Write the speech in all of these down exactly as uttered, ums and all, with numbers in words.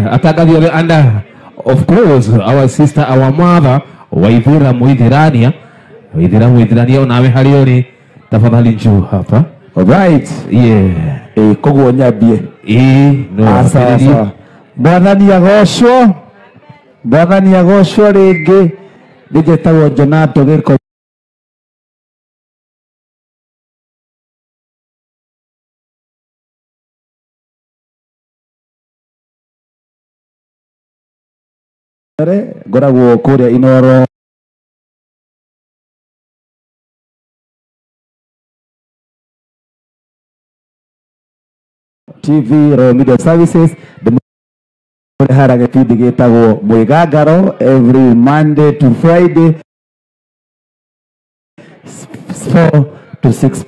Aya, atakadio anda. Of course, our sister, our mother, Waithira Muithirania. Waithira Muithirania unawe halioni. Tafadhali njoo hapa. Alright. Yeah. Eh, kogo nyabie. Eh, no. Asa asa. Bwathani agocwo. Bwathani agocwo ringi. Ndigetawo Jonato Giko. Ngoragwo kuria Inoro. T V Royal Media Services. The hara gipindi gitagwo Mwigangaro every Monday to Friday four to six.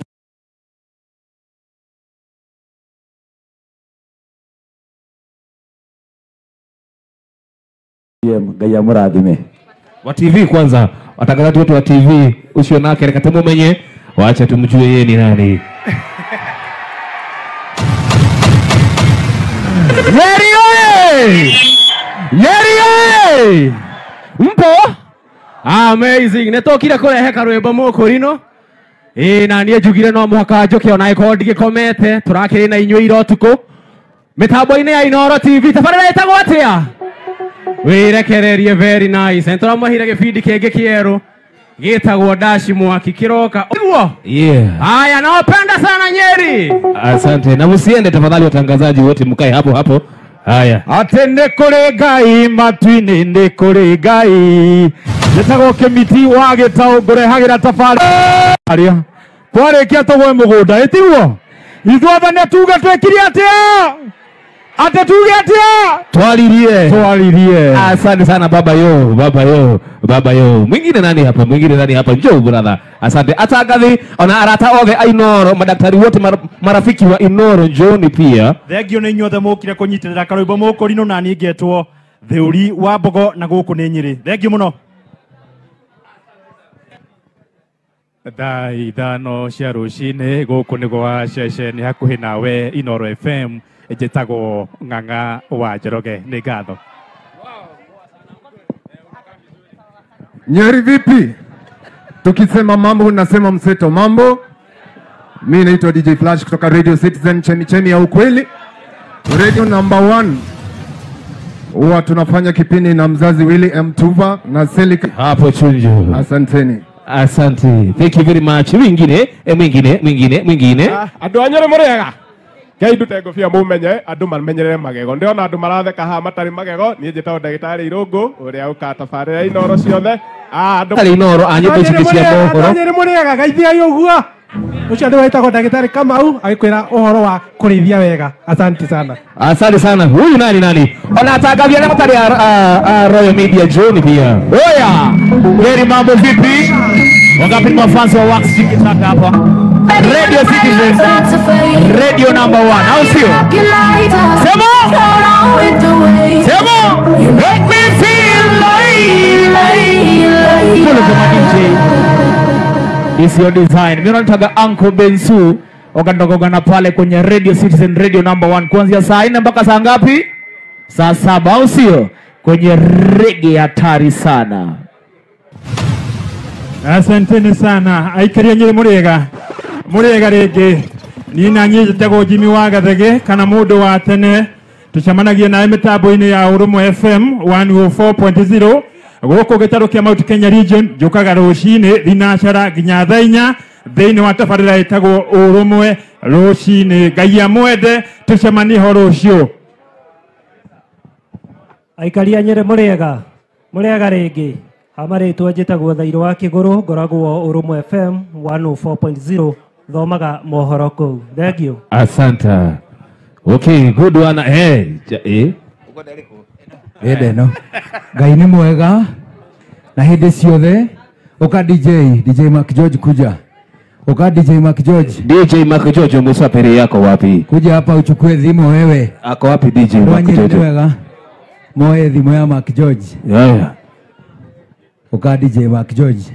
Gaya muradhime Wa T V kwanza, watangazaji wetu wa T V usio nake rekatemo menye, waacha tumjue yeye ni nani. Nyeri oye! Nyeri oye! Mpo? Amazing. Netokira kurehe karwimbo mukurino. Eh na niye jugire no muhaka njoke ona iko ndigikomete turakiri na inyo iro tuko. Mitambo-ini ya Inoro T V tabarira etagwo atia? Wirekererie very nice. Entora mahira gibindi kenge kieru. Gitagwo Dashi Mwaki kiroka. Uguo? Yeah. Haya nawapenda sana Nyeri. Asante. Na msiende tafadhali watangazaji wote mkae hapo hapo. Haya. Atende kore Ngai matwini ndi kore Ngai. Gitagwo Kimiti wa Gitau ngore hagira tafari. Aria. Kwarekia togwe mugunda etiguo. Ithuothe ne tuga twekiri atia? Ate tuge atia? Twalirie. Twalirie. Asante sana baba yo, baba yo, baba yo. Mwingine nani hapa? Mwingine nani hapa? Njoo brother. Asante. Atagathi ona arata othe a Inoro, madaktari wote mar, marafiki wa Inoro njooni pia. Thengio ni inyuothe mukire kunyitirira karwimbo mukurino na ni ngetwo Theuri wa Mbogo na guku ni Nyeri. Thengio muno. Thaa ithano cia rucini guku ni gwa ceceni hakuhi nawe Inoro F M njitagwo Ng'ang'a wa Njoroge. Ni ngatho. Nyeri vipi? Tukisema mambo nasema mseto mambo. Mimi naitwa D J Flash kutoka Radio Citizen cheni cheni ya ukweli. Radio number one. Huwa tunafanya kipindi na mzazi Willy M Tuva na Selika. Hapo chunjo. Asanteni. Asante. Thank you very much. Mwingine, e mwingine, mwingine, mwingine. Andu anyore murega. Kai ndute ngofia mumenye andu mamenyerere magego. Ndiona andu maratheka ha matari magego. Nie njitao ndagitari Irungu uria uka tabarira Inoro ciothe. Ah andu Tari Inoro anyo icicia mohoro. Anyore murega gaithia yoguo. Ucio andu waitagwo ndagitari Kamau agikwira uhoro wa kurithia wega. Asante sana. Asante sana. Huyu nani nani? Ona atangavia na matari ya Royal Media John pia. Oya. Nyeri mambo vipi? Wangapi ni mafans wa Wax Tikitaka hapa? Radio Citizen. Radio number one. Au sio? Sema! Sema! Make me feel like Full of the D J. It's your design. Mimi nataka Uncle Bensu wakandogogana pale kwenye Radio Citizen Radio number one kuanzia saa nne mpaka saa ngapi? Saa saba au sio? Kwenye reggae hatari sana. Asanteni sana. Aikaria Nyeri murega. Murega rege. Ni na njitagwo Jimmy wa Gathege kana mundu wa tene. Tucamanagia na mitambo-ini ya Urumwe F M one oh four point zero. Guku gitaro kia Mount Kenya region njukaga rucini thinacara nginya thaa inya thiini wa tabarira itagwo Urumwe rucini. Ngai amwende tucemanie ho rucio. Aikaria Nyeri murega. Murega rege. Amaretwo njitagwo Thairo wa Kiguru ngoragwo Urumwe F M one oh four point zero thomaga mohoro kuu. Thank you. Asante. Okay, good one. Eh, eh. Uko ndariko. Ede no. Ngai ni mwega. Na hindi ciothe uka D J D J Mark George kuja. Uka D J Mark George. D J Mark George musafiri yako wapi? Kuja hapa uchukue dhimu wewe. Ako wapi D J Mark George? Mwega. Moe dhimu ya Mark George. Yeah. Uka D J Mark George.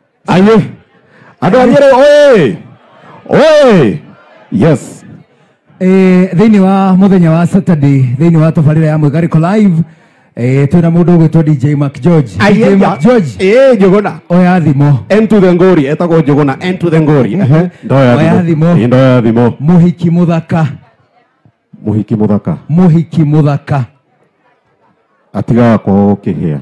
Aye. Ado anyere oye. Oye. Yes. eh thini wa muthenya wa Saturday thini wa tabarira ya Mwigariko live eh twina mundu gwitwo D J Mark George D J Mark George eh Njuguna oya thimo Into the ngori etagwo Njuguna Into the ngori ehe oya thimo ndoya thimo muhiki muthaka muhiki muthaka muhiki muthaka atiga kwa kihia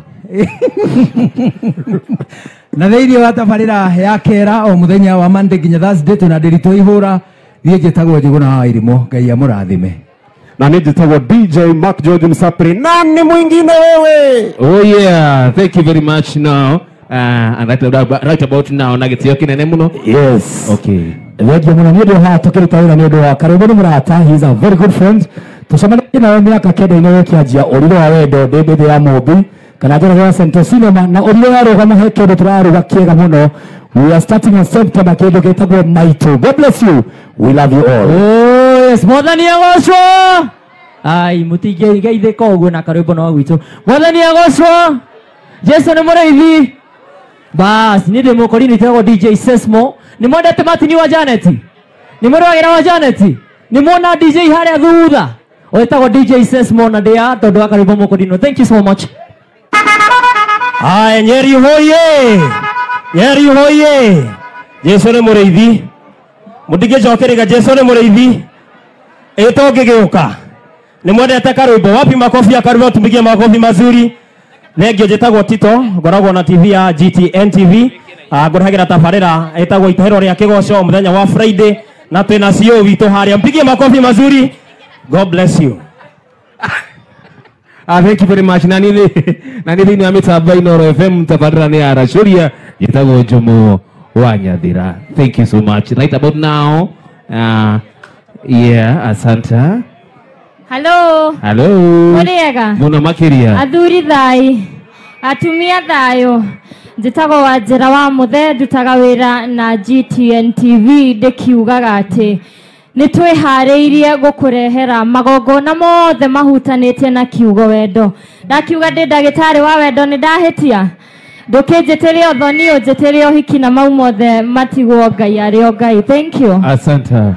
na thĩinĩ wa tabarĩra ya kera o mũthenya wa Monday nginya Thursday tuna ndĩritũ ihũra niĩ njĩtagwo Njuguna wa Irimũ Ngai amũrathime na niĩ njĩtagwo D J Mark George Msapri nani mwingine wewe Oh yeah, thank you very much now. Uh, and right, about, right about now na gĩtĩo kĩnene mũno. yes Okay. thengio mũno nĩ ũndũ wa tũkĩruta wĩra nĩ ũndũ wa Karũbo nĩ mũrata he is a very good friend tũcemanagia nawe mĩaka kenda-inĩ gũkĩanjia ũrirũ wa wendo ndĩ mbĩthĩ ya Mũmbi kana njĩra ya Central Cinema na ũrirũ warũgama he kĩndũ tũraruga kĩega mũno. We are starting on September kĩndũ gĩtagwo Maitũ. God bless you, we love you all. Oh yes, mwathani agocwo. Ai mutingĩgeithĩka ũguo na Karũbo no gwitũ. Mwathani agocwo. Jesu nĩ mũrĩithi. Bas, nĩ ndĩ mũkori nĩtagwo D J Sesmo. Nĩ mwendete Martin wa Janet? Nĩ mũrũagĩra wa Janet? Nĩ mwona D J harĩa thutha? Wetagwo D J Sesmo na ndĩa tondũ wa Karũbo mũkorino. Thank you so much. Aya Nyeri hoye. Nyeri hoye. Jesu nĩ mũrĩithi. Mũtingĩcokerega Jesu nĩ mũrĩithi. Ĩto ngĩgĩũka. Nĩ mwendete Karũbo. Wapi makofi ya Karũbo tumigie makofi mazuri. Thengio njĩtagwo Tito ngoragwo na T V ya G T N T V. Ngoragĩra tabarĩra ĩtagwo itahĩro rĩa kĩgoco mũthenya wa Friday na twĩna C E O witũ harĩa. Mpigie makofi mazuri. God bless you. Ah, thank you very much. Nani nani thĩinĩ wa mĩtambo Inooro F M tabarĩra nĩ ya Racuria gĩtagwo Njomo wa Nyathira. Thank you so much. Right about now. Uh, yeah, asanta. Hello. Hello. Mũrĩega. Mũno makĩria. Athuri thai. Atumia thayo. Njĩtagwo Wanjĩra wa Mũthee ndutaga wĩra na G T N T V ndĩkiugaga atĩ nĩ twĩharĩirie gũkũrehera magongona mothe mahutanĩtie na kiugo wendo. Ndakiuga ndĩ ndagĩtarĩ wa wendo nĩ ndahĩtia. Ndũkĩnjĩtĩre ũthoni ũnjĩtĩre ũhiki na mau mothe matigwo Ngai arĩ o Ngai. Thank you. Asanta.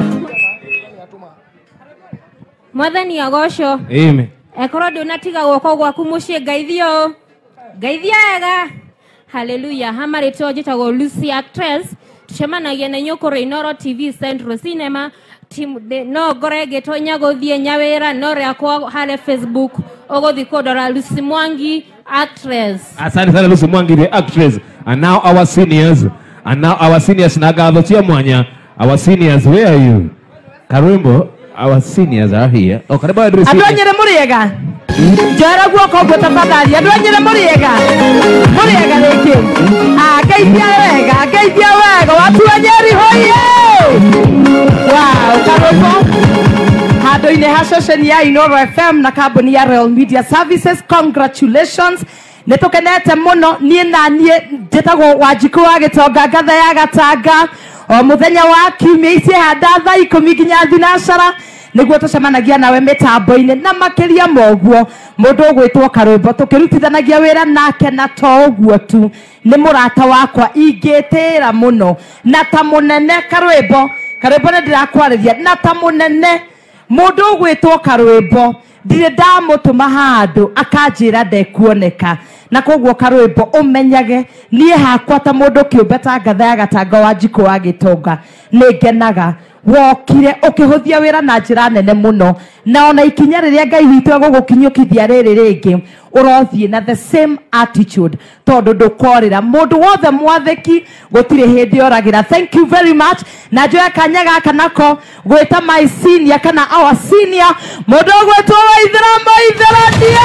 Mwathani agocwo. Amen. Ekorwo ndũnatiga guoko gwaku mũciĩ Ngaithio. Ngaithia wega. Hallelujah. Hamarĩtwo njĩtagwo Lucy Actress. Tucemanagia na nyũkũrũ Inooro T V Central Cinema. Team no ngore ngĩtonya gũthiĩ nyawĩra no rĩakwa harĩ Facebook ũgũthiĩ kũndora Lucy Mwangi Actress. Asante sana Lucy Mwangi the actress. And now our seniors. And now our seniors na gatho cia mwanya. Our seniors, where are you? Karũbo, our seniors are here. Oh, karibu address. Andũ a Nyĩrĩ mũrĩega. Njara guoko ũguo tafadhali. Andũ a Nyĩrĩ mũrĩega. Mũrĩega rĩngĩ. Ah, geithia wega, geithia wega. Watu wa Nyeri hoye. Wow, Karũbo. Handũ-inĩ ha ceceni ya Inooro F M na kambuni ya Royal Media Services. Congratulations. Nĩtũkenete mũno niĩ na niĩ njĩtagwo Wanjikũ wa Gĩtonga ngatha ya Gatanga. O mũthenya wa kiumia ici handa thaa ikũmi nginya thinacara nĩguo tũcemanagia nawe mĩtambo-inĩ na makĩria moguo mũndũ ũgwĩtwo Karũbo tũkĩrutithanagia wĩra nake na to ũguo tu nĩ mũrata wakwa ingĩtĩra mũno na ta mũnene Karũbo Karũbo nĩ ndĩrakwarĩria na ta mũnene mũndũ ũgwĩtwo Karũbo ndirĩ ndamũtũma handũ akanjĩra ndekuoneka na koguo Karũbo ũmenyage niĩ hakwa ta mũndũ kĩũmbe ta ngatha ya Gatanga Wanjikũ wa Gĩtonga nĩ ngenaga wokire ũkĩhũthia wĩra na njĩra nene mũno na ona ikinya rĩrĩa Ngai witũ agũgũkinyũkithia rĩrĩ rĩngĩ ũrothiĩ na the same attitude tondũ ndũkorĩra mũndũ wothe mwathĩki gũtirĩ hĩndĩ oragĩra. Thank you very much na njoya kanya gaka nako gwĩta my senior kana our senior mũndũ ũgwĩtwo Waithĩra Maithĩrandia.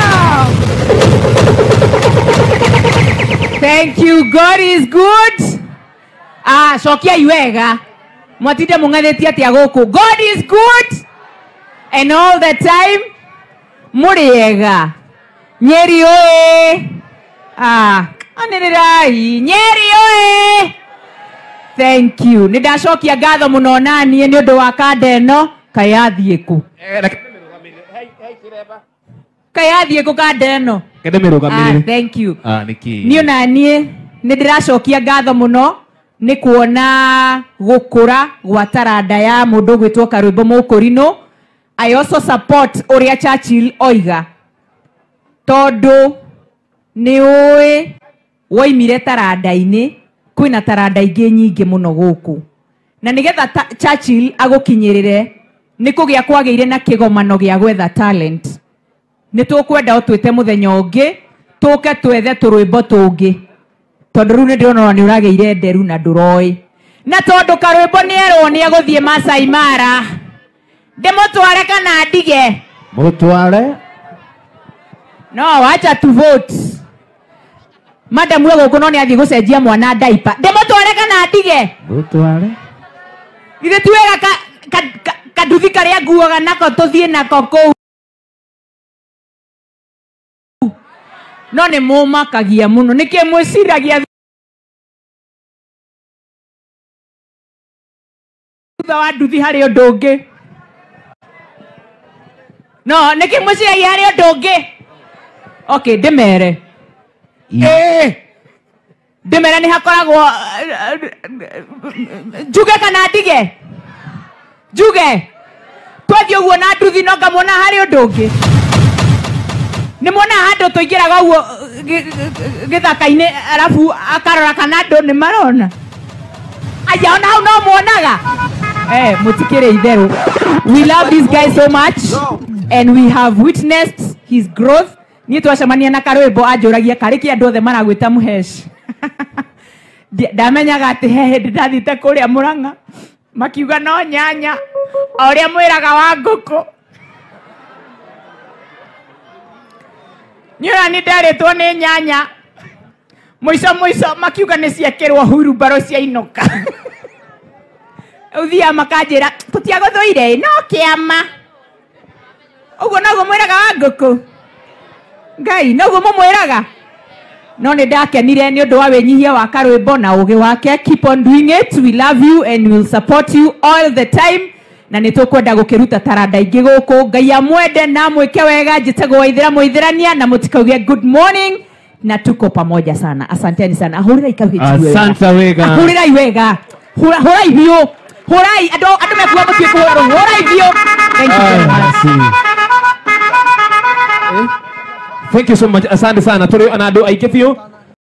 Thank you. God is good. Ah, cokia iwega. Mwatinde mungathetie atia gũkũ. God is good and all the time. Mũrĩega. Nyeri oe. Ah, anĩrĩrai. Nyeri oe. Thank you. Nĩndacokia ngatho mũno naniĩ nĩ ũndũ wa kanda ĩno kayathiĩ kũ. Kayathiĩ kũ kanda ĩno. Ah, thank you. Ah, niki. Niĩ na niĩ nĩndĩracokia ngatho mũno nĩ kuona gũkũra gwa taranda ya mũndũ gwĩtwo Karwĩmbo Mũkũrinũ. I also support ũrĩa Churchill oiga, tondũ nĩ ũĩ woimire taranda-inĩ, kwĩna taranda ingĩ nyingĩ mũno gũkũ, na nĩgetha Churchill agũkinyĩrĩre nĩ kũgĩa kwagĩire na kĩgomano gĩa gwetha talent. Nĩ tũkwenda ũtwĩte mũthenya ũngĩ tũke twethe tũrwĩmbo tũngĩ, tondũ rĩu nĩ ndĩrona nĩ ũragĩire nderu na ndũroĩ, na tondũ Karwĩmbo nĩ erwo nĩ egũthiĩ Masai Mara, ndĩmũtware kana ndige? Mũtware. No, wacha tu vote. Madam wewe gũkũ no nĩ athiĩ gũcenjia mwana diaper, ndĩmũtware kana ndige? Mũtware. Ithe tuwega ka kaduthi karĩa nguaga nako tũthiĩ nako kũu. No nĩ mũmakagia mũno, nĩkĩ mwĩciragia thutha wa nduthi harĩ ũndũ ũngĩ? No, nĩkĩ mwĩciragia harĩ ũndũ ũngĩ? Okay, ndĩmere. Eh, ndĩmere nĩ hakoragwo njuge kana ndige? Njuge twathiĩ ũguo na nduthi no ngamwona harĩ ũndũ ũngĩ? Nĩ mwona handũ tũingĩraga ũguo gĩthaka-inĩ arabu akarora kana andũ nĩ marona? Aya, ona hau no mwonaga? Eh, mũtikĩrĩ itherũ. We love this guy so much and we have witnessed his growth. Niĩ twacemania na Karwĩmbo anjũragia karĩki andũ othe maragwĩta Mũheci. Ndamenyaga atĩ he hĩndĩ ndathiĩte kũrĩa Mũrang'a makiuga no nyanya, o ũrĩa mwĩraga wa ngũkũ. Nĩũra nĩ nderĩtwo nĩ nyanya, mũico mũico makiuga nĩ ciekĩrwo hurumbarũ ciainũka. Ũthiaga makanjĩra tũtiagũthũire no kĩama. Ũguo noguo mwĩraga wa ngũkũ? Ngai, noguo mũmwĩraga? No nĩ ndakenire nĩ ũndũ wa wĩnyihia wa Karwĩmbo na ũgĩ wake. Keep on doing it. We love you and we will support you all the time. Na nĩ tũkwenda gũkĩruta taranda ingĩ gũkũ. Ngai amwende na mwĩke wega. Njĩtagwo Waithĩra Mũithĩrania na mũtikauge good morning na tuko pamoja sana. Asanteni sana. Hũrĩrai kahiĩ. Asante wega. Hũrĩrai wega. Hũrai biũ. Hũrai andũ andũ mekuga mũtuĩke kũhũrwo. Hũrai biũ. Thank you very much. Thank you so much. Asante sana. Tũrĩ na andũ aingĩ biũ.